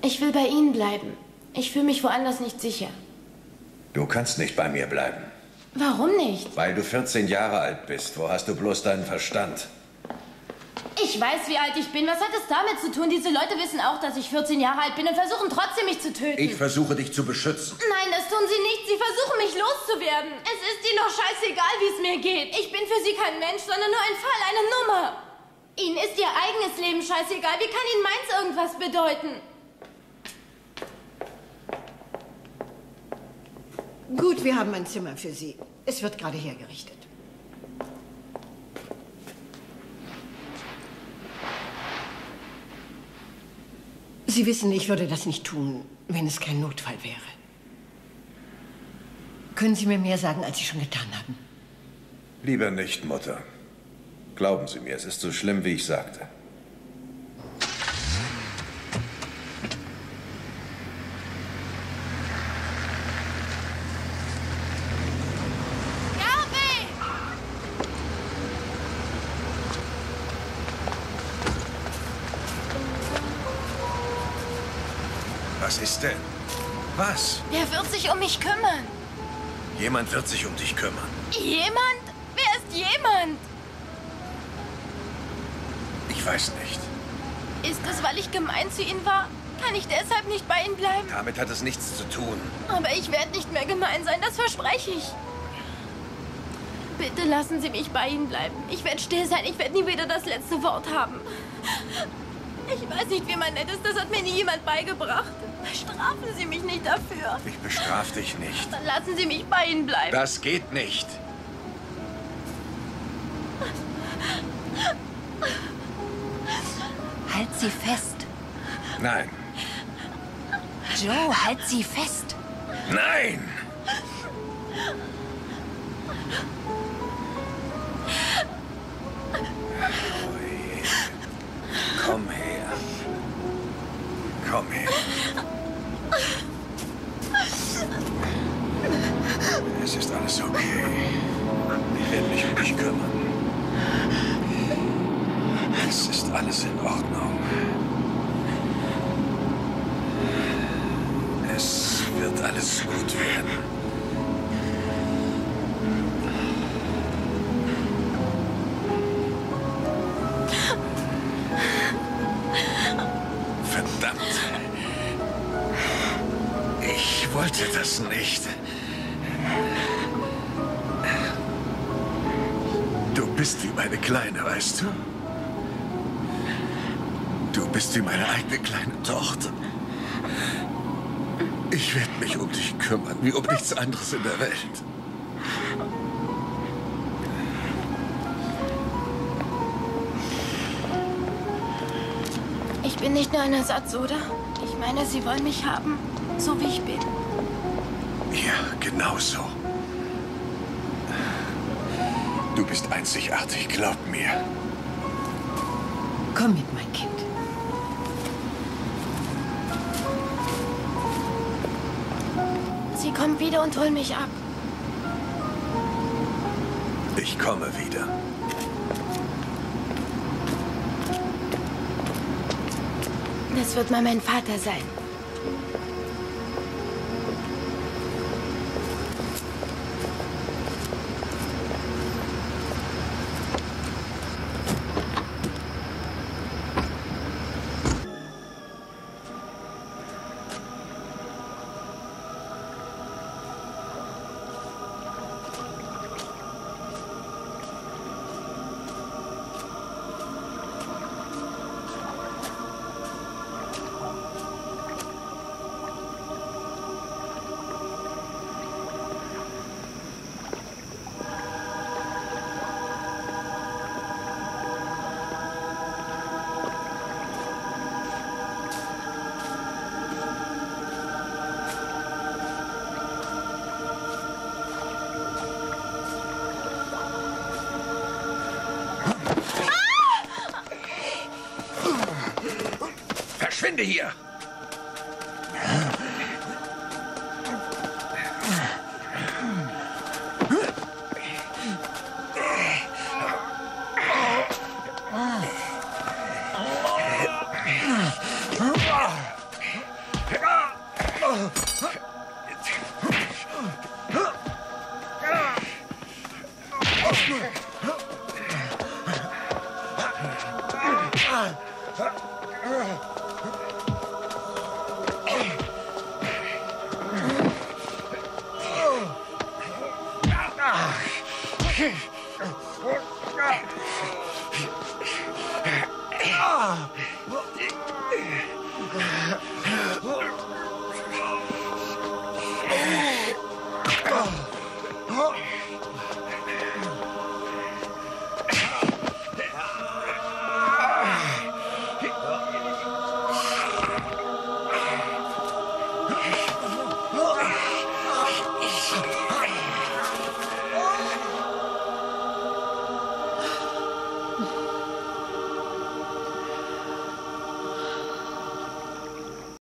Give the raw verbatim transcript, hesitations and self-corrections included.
Ich will bei Ihnen bleiben. Ich fühle mich woanders nicht sicher. Du kannst nicht bei mir bleiben. Warum nicht? Weil du vierzehn Jahre alt bist. Wo hast du bloß deinen Verstand? Ich weiß, wie alt ich bin. Was hat es damit zu tun? Diese Leute wissen auch, dass ich vierzehn Jahre alt bin und versuchen trotzdem, mich zu töten. Ich versuche, dich zu beschützen. Nein, das tun sie nicht. Sie versuchen, mich loszuwerden. Es ist ihnen doch scheißegal, wie es mir geht. Ich bin für sie kein Mensch, sondern nur ein Fall, eine Nummer. Ihnen ist ihr eigenes Leben scheißegal. Wie kann ihnen meins irgendwas bedeuten? Gut, wir haben ein Zimmer für Sie. Es wird gerade hergerichtet. Sie wissen, ich würde das nicht tun, wenn es kein Notfall wäre. Können Sie mir mehr sagen, als Sie schon getan haben? Lieber nicht, Mutter. Glauben Sie mir, es ist so schlimm, wie ich sagte. Was ist denn? Was? Wer wird sich um mich kümmern? Jemand wird sich um dich kümmern. Jemand? Wer ist jemand? Ich weiß nicht. Ist es, weil ich gemein zu Ihnen war? Kann ich deshalb nicht bei Ihnen bleiben? Damit hat es nichts zu tun. Aber ich werde nicht mehr gemein sein, das verspreche ich. Bitte lassen Sie mich bei Ihnen bleiben. Ich werde still sein, ich werde nie wieder das letzte Wort haben. Ich weiß nicht, wie man nett ist, das hat mir nie jemand beigebracht. Bestrafen Sie mich nicht dafür. Ich bestrafe dich nicht. Dann lassen Sie mich bei Ihnen bleiben. Das geht nicht. Halt sie fest. Nein. Joe, halt sie fest. Nein! Ui. Komm her. Komm her. Es ist alles okay. Ich werde mich um dich kümmern. Es ist alles in Ordnung. Es wird alles gut werden. Verdammt. Ich wollte das nicht. Du bist wie meine Kleine, weißt du? Du bist wie meine eigene kleine Tochter. Ich werde mich um dich kümmern, wie um nichts anderes in der Welt. Ich bin nicht nur ein Ersatz, oder? Ich meine, Sie wollen mich haben, so wie ich bin. Ja, genau so. Du bist einzigartig, glaub mir. Komm mit, mein Kind. Sie kommen wieder und holen mich ab. Ich komme wieder. Das wird mal mein Vater sein. Verschwinde hier! Oh.